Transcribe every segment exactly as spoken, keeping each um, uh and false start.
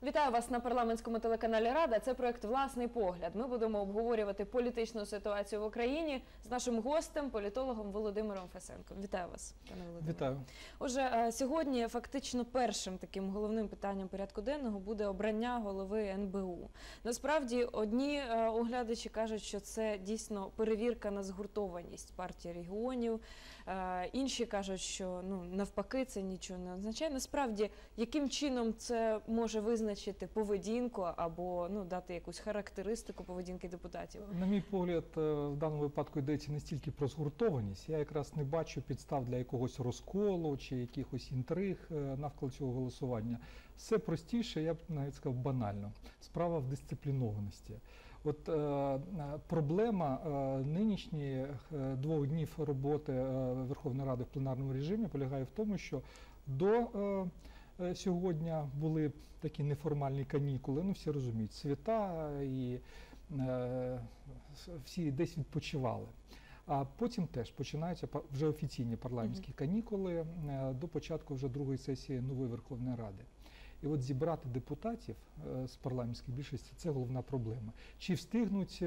Вітаю вас на парламентському телеканалі Рада. Це проект «Власний погляд». Ми будемо обговорювати політичну ситуацію в Україні з нашим гостем, політологом Володимиром Фесенком. Вітаю вас, пане Володимире. Вітаю. Отже, сьогодні фактично першим таким головним питанням порядку денного буде обрання голови ен бе у. Насправді, одні оглядачі кажуть, що це дійсно перевірка на згуртованість партії регіонів. Інші кажуть, що ну, навпаки це нічого не означає. Насправді, яким чином це може визначити поведінку або ну, дати якусь характеристику поведінки депутатів? На мій погляд, в даному випадку йдеться не стільки про згуртованість. Я якраз не бачу підстав для якогось розколу чи якихось інтриг навколо цього голосування. Все простіше, я б навіть сказав, банально. Справа в дисциплінованості. От е, проблема е, нинішніх е, двох днів роботи е, Верховної Ради в пленарному режимі полягає в тому, що до е, сьогодні були такі неформальні канікули, ну всі розуміють, свята і е, всі десь відпочивали. А потім теж починаються вже офіційні парламентські канікули е, до початку вже другої сесії нової Верховної Ради. І от зібрати депутатів з парламентської більшості – це головна проблема. Чи встигнуть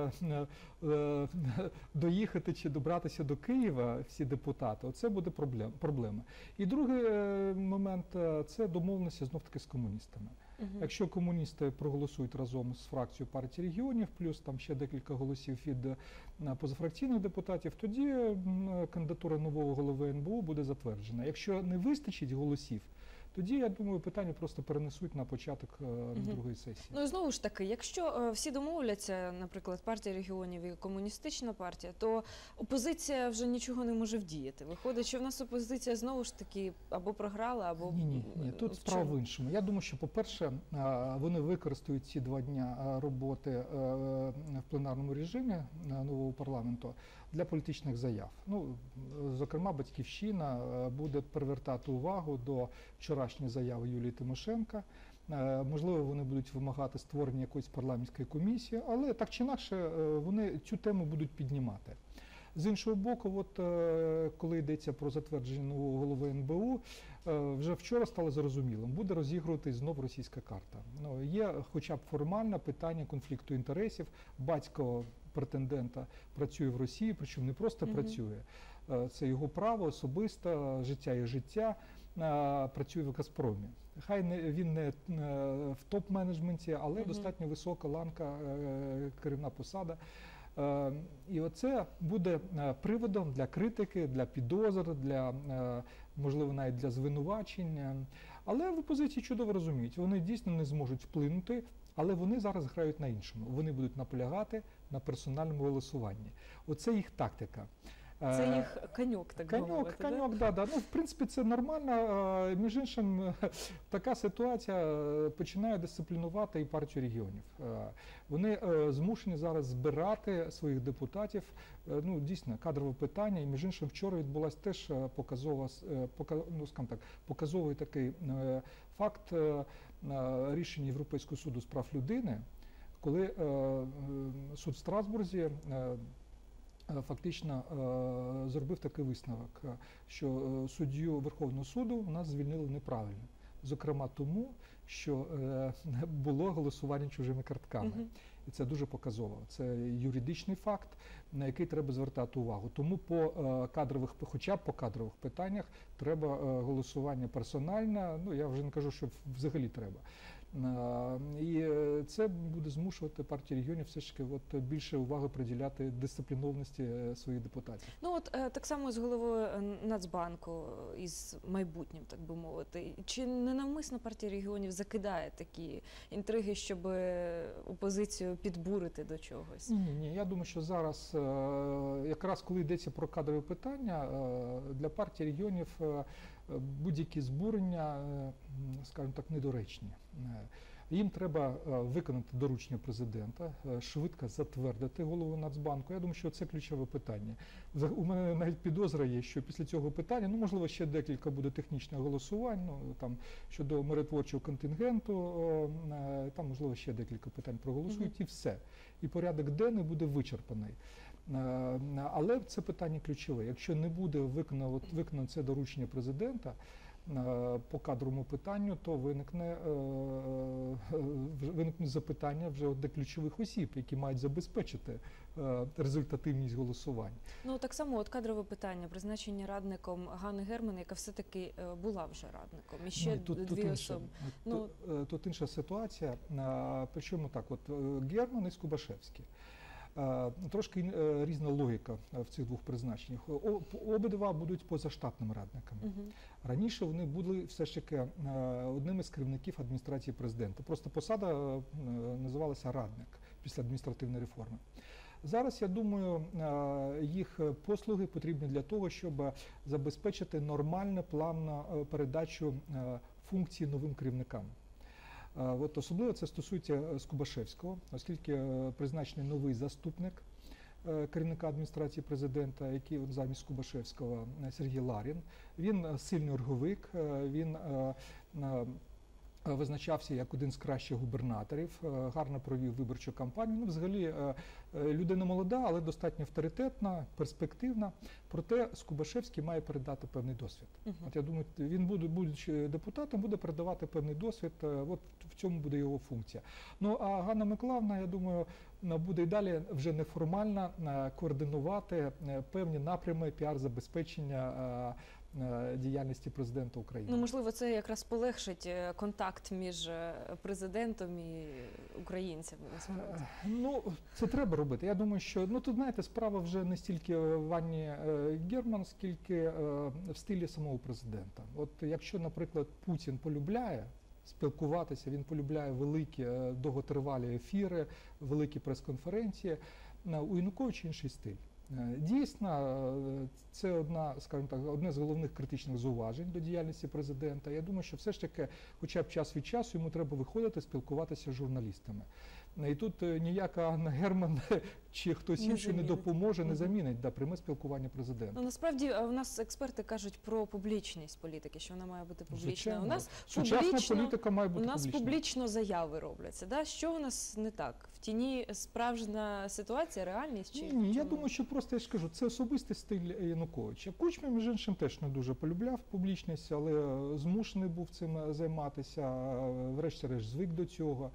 доїхати чи добратися до Києва всі депутати – оце буде проблема. І другий момент – це домовленості знов-таки з комуністами. Угу. Якщо комуністи проголосують разом з фракцією партії регіонів, плюс там ще декілька голосів від позафракційних депутатів, тоді кандидатура нового голови ен бе у буде затверджена. Якщо не вистачить голосів, тоді, я думаю, питання просто перенесуть на початок угу. другої сесії. Ну і знову ж таки, якщо всі домовляться, наприклад, партія регіонів і комуністична партія, то опозиція вже нічого не може вдіяти. Виходить, що в нас опозиція знову ж таки або програла, або... Ні, ні, ні. Тут справа в іншому. Я думаю, що, по-перше, вони використають ці два дня роботи в пленарному режимі нового парламенту для політичних заяв. Ну, зокрема, Батьківщина буде привертати увагу до вчорашньої заяви Юлії Тимошенко. Можливо, вони будуть вимагати створення якоїсь парламентської комісії, але так чи інакше вони цю тему будуть піднімати. З іншого боку, от, коли йдеться про затвердження нового голови ен бе у, вже вчора стало зрозумілим, буде розігруватись знов російська карта. Ну, є хоча б формальне питання конфлікту інтересів. Батько претендента працює в Росії, причому не просто mm-hmm. працює. Це його право, особисте, життя і життя, працює в Газпромі. Хай не, він не в топ-менеджменті, але mm-hmm. достатньо висока ланка, керівна посада. І оце буде приводом для критики, для підозр, для, можливо, навіть для звинувачень. Але в опозиції чудово розуміють, вони дійсно не зможуть вплинути, але вони зараз грають на іншому. Вони будуть наполягати на персональному голосуванні. Оце їх тактика. Це їх коньок, так коньок, мовити, коньок, да? Да, да. Ну, в принципі, це нормально. Між іншим, така ситуація починає дисциплінувати і партію регіонів. Вони змушені зараз збирати своїх депутатів. Ну, дійсно, кадрове питання. І, між іншим, вчора відбулася теж показова, ну, скажімо так, показовий такий факт рішення Європейського суду з прав людини, коли суд в Страсбурзі фактично зробив такий висновок, що суддю Верховного суду у нас звільнили неправильно. Зокрема тому, що було голосування чужими картками. Uh-huh. І це дуже показово. Це юридичний факт, на який треба звертати увагу. Тому по кадрових, хоча б по кадрових питаннях треба голосування персональне, ну я вже не кажу, що взагалі треба. І це буде змушувати партію регіонів все ж таки от більше уваги приділяти дисциплінованості своїх депутатів. Ну от так само з головою Нацбанку, із майбутнім, так би мовити. Чи не навмисно партія регіонів закидає такі інтриги, щоб опозицію підбурити до чогось? Ні, ні, я думаю, що зараз, якраз коли йдеться про кадрові питання, для партії регіонів будь-які збурення, скажімо так, недоречні. Їм треба виконати доручення президента, швидко затвердити голову Нацбанку. Я думаю, що це ключове питання. У мене навіть підозра є, що після цього питання, ну, можливо, ще декілька буде технічних голосувань, ну, там, щодо миротворчого контингенту, там, можливо, ще декілька питань проголосують, mm-hmm. і все. І порядок денний буде вичерпаний. Але це питання ключове. Якщо не буде виконано, виконано це доручення президента, по кадровому питанню, то виникне, виникнуть запитання вже до ключових осіб, які мають забезпечити результативність голосувань. Ну, так само, от кадрове питання, призначення радником Ганни Герман, яка все-таки була вже радником, і ще ну, тут, дві тут особи. Інша, ну, тут, тут інша ситуація, причому так, от Герман і Скубашевський. Трошки різна логіка в цих двох призначеннях. Обидва будуть позаштатними радниками. Угу. Раніше вони були все ж таки одним із керівників адміністрації президента. Просто посада називалася радник після адміністративної реформи. Зараз, я думаю, їх послуги потрібні для того, щоб забезпечити нормальну плавну передачу функцій новим керівникам. От особливо це стосується Скубашевського, оскільки призначений новий заступник керівника адміністрації президента, який от замість Скубашевського, Сергій Ларін. Він сильний орговик, він визначався як один з кращих губернаторів, гарно провів виборчу кампанію. Ну, взагалі, людина молода, але достатньо авторитетна, перспективна. Проте Скубашевський має передати певний досвід. Uh-huh. От я думаю, він, буде, будучи депутатом, буде передавати певний досвід. От в цьому буде його функція. Ну, а Ганна Миколаївна, я думаю, буде і далі вже неформально координувати певні напрями піар-забезпечення діяльності президента України. Ну, можливо, це якраз полегшить контакт між президентом і українцями, насправді. Ну, це треба робити. Я думаю, що, ну, тут, знаєте, справа вже не стільки в Анні Герман, скільки в стилі самого президента. От якщо, наприклад, Путін полюбляє спілкуватися, він полюбляє великі, довготривалі ефіри, великі прес-конференції, у Януковича інший стиль. Дійсно, це одна, скажімо так, одне з головних критичних зауважень до діяльності президента. Я думаю, що все ж таки, хоча б час від часу, йому треба виходити, спілкуватися з журналістами. І тут ніяка Анна Герман чи хтось не інший замінить. не допоможе, не Угу. замінить да, пряме спілкування президента. Ну, насправді, у нас експерти кажуть про публічність політики, що вона має бути публічною. Звичайно. У нас Сучасна публічно, політика має бути у нас публічною. публічно заяви робляться. Да? Що у нас не так? В тіні справжня ситуація, реальність? Чи Ні, я чому? думаю, що просто, я ж кажу, це особистий стиль Януковича. Кучма, між іншим, теж не дуже полюбляв публічність, але змушений був цим займатися, врешті-решт звик до цього.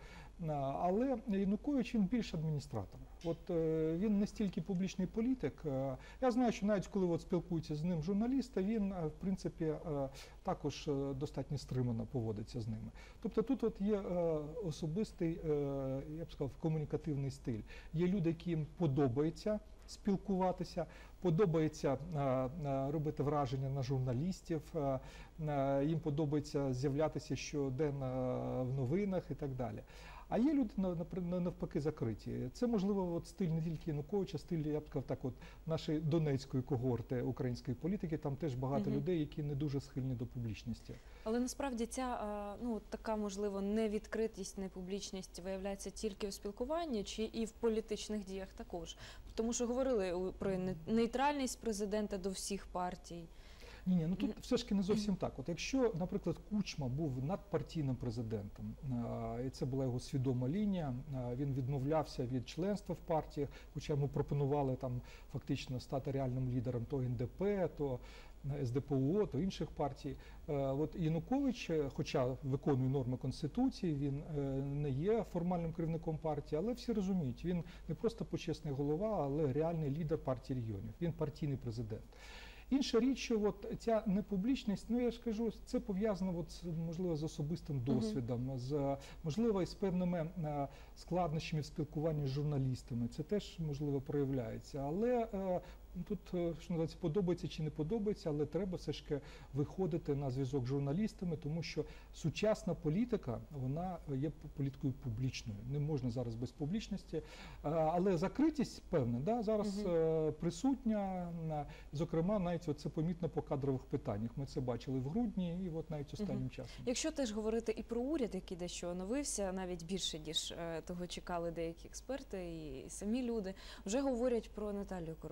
Але Янукович, він більш адміністратор. От е, він не стільки публічний політик. Е, я знаю, що навіть коли от спілкуються з ним журналісти, він, е, в принципі, е, також е, достатньо стримано поводиться з ними. Тобто тут от є е, особистий, е, я б сказав, комунікативний стиль. Є люди, яким подобається спілкуватися, подобається е, е, робити враження на журналістів, е, е, їм подобається з'являтися щоденно в новинах і так далі. А є люди навпаки закриті. Це, можливо, от стиль не тільки Януковича, стиль, я б сказав, так, от нашої донецької когорти української політики. Там теж багато Угу. людей, які не дуже схильні до публічності. Але насправді ця, ну, така, можливо, невідкритість, непублічність виявляється тільки у спілкуванні чи і в політичних діях також? Тому що говорили про нейтральність президента до всіх партій. Ні, ні, ну тут все ж таки не зовсім так. От якщо, наприклад, Кучма був надпартійним президентом, і це була його свідома лінія, він відмовлявся від членства в партії, хоча йому пропонували там фактично стати реальним лідером то ен де пе, то ес де пе о, то інших партій. От Янукович, хоча виконує норми Конституції, він не є формальним керівником партії, але всі розуміють, він не просто почесний голова, але реальний лідер партії регіонів. Він партійний президент. Інша річ, що от ця непублічність, ну я ж кажу, це пов'язано от, можливо, з особистим досвідом, uh-huh. з, можливо, і з певними а, складнощами в спілкуванні з журналістами. Це теж, можливо, проявляється. Але а, тут, що називається, подобається чи не подобається, але треба все ж таки виходити на зв'язок з журналістами, тому що сучасна політика, вона є політикою публічною. Не можна зараз без публічності. Але закритість, певна, да, зараз угу. присутня, зокрема, навіть це помітно по кадрових питаннях. Ми це бачили в грудні і от навіть останнім угу. часом. Якщо теж говорити і про уряд, який дещо оновився, навіть більше, ніж того чекали деякі експерти і самі люди, вже говорять про Наталію Королевську.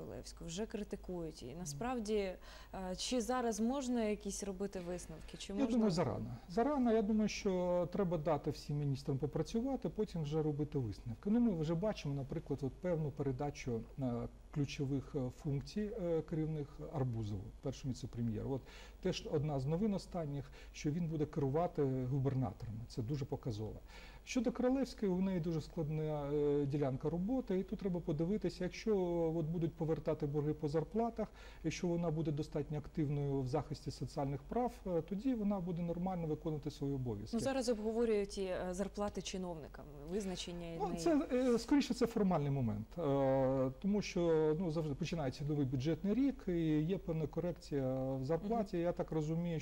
вже критикують її. Насправді, е, чи зараз можна якісь робити висновки? Чи Я можна... думаю, зарано. Зарано, я думаю, що треба дати всім міністрам попрацювати, потім вже робити висновки. Ну, ми вже бачимо, наприклад, от певну передачу е, ключових е, функцій е, керівних Арбузову, першому віце-прем'єру. От теж одна з новин останніх, що він буде керувати губернаторами. Це дуже показово. Щодо Королевської, у неї дуже складна е, ділянка роботи, і тут треба подивитися, якщо от будуть повертати борги по зарплатах, якщо вона буде достатньо активною в захисті соціальних прав, е, тоді вона буде нормально виконувати свої обов'язки. Ну, зараз обговорюють і е, зарплати чиновникам, визначення і Ну, неї. це, е, скоріше, це формальний момент, е, тому що ну, завжди починається новий бюджетний рік і є певна корекція в зарплаті. Мгм. Я так розумію,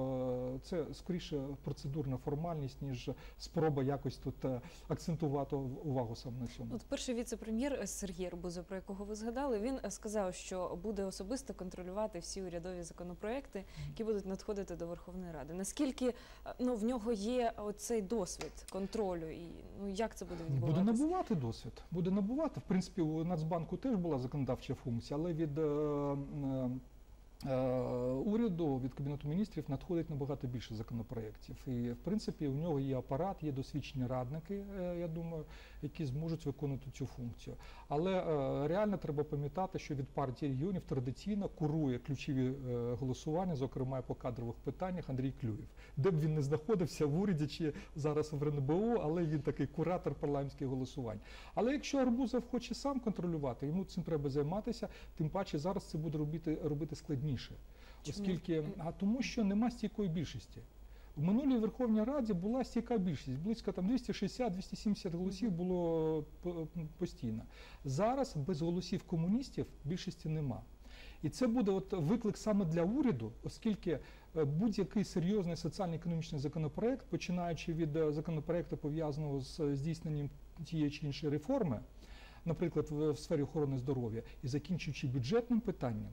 що це скоріше процедурна формальність, ніж спроба якось тут е, акцентувати увагу саме на цьому. От перший віце-прем'єр Сергій Арбузов, про якого ви згадали, він е, сказав, що буде особисто контролювати всі урядові законопроекти, які будуть надходити до Верховної Ради. Наскільки е, ну, в нього є оцей досвід контролю і ну, як це буде Буде відбуватися? набувати досвід, буде набувати. В принципі, у Нацбанку теж була законодавча функція, але від е, е, е, уряду, від Кабінету міністрів надходить набагато більше законопроєктів. І, в принципі, у нього є апарат, є досвідчені радники, е, я думаю, які зможуть виконувати цю функцію. Але е, реально треба пам'ятати, що від партії регіонів традиційно курує ключові е, голосування, зокрема і по кадрових питаннях, Андрій Клюєв. Де б він не знаходився в уряді чи зараз в РНБО, але він такий куратор парламентських голосувань. Але якщо Арбузов хоче сам контролювати, йому цим треба займатися, тим паче зараз це буде робити, робити складніше. Чому? Оскільки, а тому що нема стійкої більшості. В минулій Верховній Раді була стійка більшість, близько там двісті шістдесят - двісті сімдесят голосів було по- постійно. Зараз без голосів комуністів більшості нема. І це буде от виклик саме для уряду, оскільки е, будь-який серйозний соціально-економічний законопроект, починаючи від е, законопроекту, пов'язаного з е, здійсненням тієї чи іншої реформи, наприклад, в, в сфері охорони здоров'я, і закінчуючи бюджетним питанням,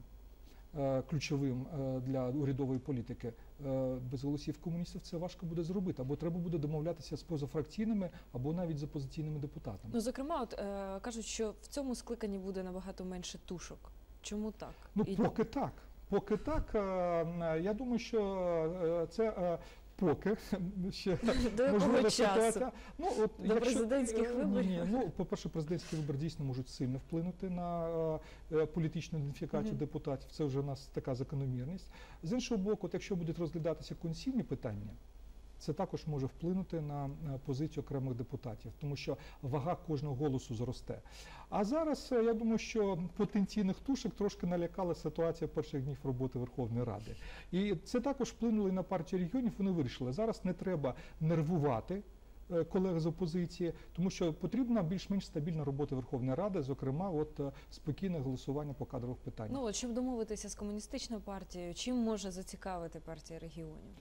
е, ключовим е, для урядової політики, е, без голосів комуністів це важко буде зробити. Або треба буде домовлятися з позафракційними, або навіть з опозиційними депутатами. Ну, зокрема, от, е, кажуть, що в цьому скликанні буде набагато менше тушок. Чому так? Ну, І- поки так. Поки так, е, е, я думаю, що е, це е, поки ще До якого можлива часу? ситуація. Ну, от, До президентських е, виборів? Ні, ні, ну, по-перше, президентські вибори дійсно можуть сильно вплинути на е, е, політичну ідентифікацію Мгм. депутатів. Це вже у нас така закономірність. З іншого боку, от, якщо будуть розглядатися конституційні питання, це також може вплинути на е, позицію окремих депутатів, тому що вага кожного голосу зросте. А зараз, е, я думаю, що потенційних тушок трошки налякала ситуація перших днів роботи Верховної Ради. І це також вплинуло і на партію регіонів, вони вирішили, зараз не треба нервувати е, колег з опозиції, тому що потрібна більш-менш стабільна робота Верховної Ради, зокрема, от е, спокійне голосування по кадрових питаннях. Ну, от, щоб домовитися з комуністичною партією, чим може зацікавити партія регіонів?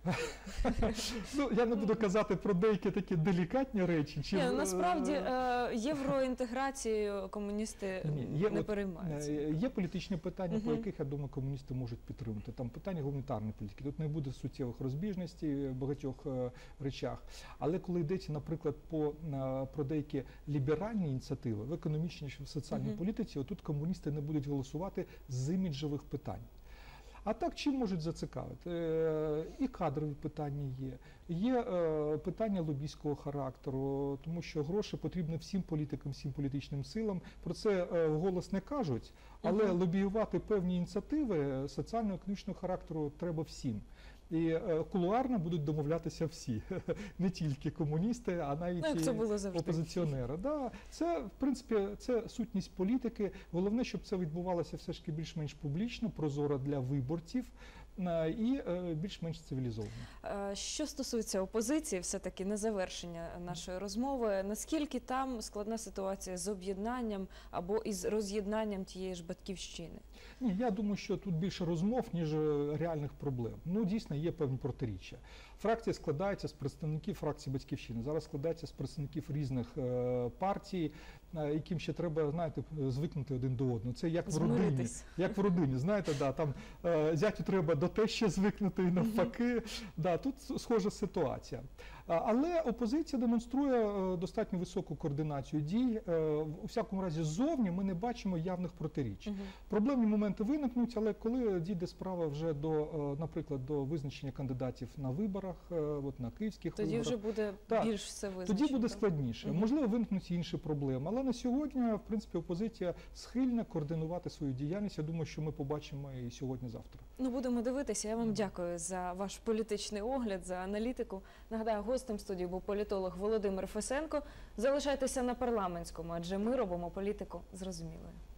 Ну, я не буду казати про деякі такі делікатні речі. Чи, Ні, ну, насправді е, е, євроінтеграцією комуністи Ні, є, не от, переймаються. е, є політичні питання, по Мгм. яких, я думаю, комуністи можуть підтримати. Там питання гуманітарної політики. Тут не буде суттєвих розбіжностей в багатьох е, речах. Але коли йдеться, наприклад, по, е, про деякі ліберальні ініціативи в економічній чи в соціальній Мгм. політиці, отут комуністи не будуть голосувати з іміджевих питань. А так чим можуть зацікавити? Е, І кадрові питання є, є е, питання лобійського характеру, тому що гроші потрібні всім політикам, всім політичним силам. Про це е, вголос не кажуть, але Мгм. лобіювати певні ініціативи соціально-економічного характеру треба всім. І е, кулуарно будуть домовлятися всі, не тільки комуністи, а навіть Ну, як це і було завжди. опозиціонери. Да, це, в принципі, це сутність політики. Головне, щоб це відбувалося все ж таки більш-менш публічно, прозоро для виборців е, і е, більш-менш цивілізовано. Е, Що стосується опозиції, все-таки на завершення нашої розмови, наскільки там складна ситуація з об'єднанням або із роз'єднанням тієї ж батьківщини? Ні, я думаю, що тут більше розмов, ніж е, реальних проблем. Ну, дійсно, є певні протиріччя. Фракція складається з представників фракції «Батьківщини», зараз складається з представників різних е, партій, е, яким ще треба, знаєте, звикнути один до одного. Це як в родині. Змиритись. Як в родині, знаєте, да, там е, зятю треба до тещі звикнути і навпаки. Да, тут схожа ситуація. А, Але опозиція демонструє е, достатньо високу координацію дій. Е, У всякому разі, ззовні ми не бачимо явних протиріч. Мгм. Проблемні моменти виникнуть, але коли дійде справа вже до, е, наприклад, до визначення кандидатів на виборах, е, от на київських Тоді виборах, вже буде Так. більш все визначено. тоді буде так? складніше. Мгм. Можливо, виникнуть і інші проблеми. Але на сьогодні, в принципі, опозиція схильна координувати свою діяльність. Я думаю, що ми побачимо і сьогодні-завтра. Ну, будемо дивитися. Я вам дякую за ваш політичний огляд, за аналітику. Нагадаю, гостем студії був політолог Володимир Фесенко. Залишайтеся на парламентському, адже ми робимо політику зрозумілою.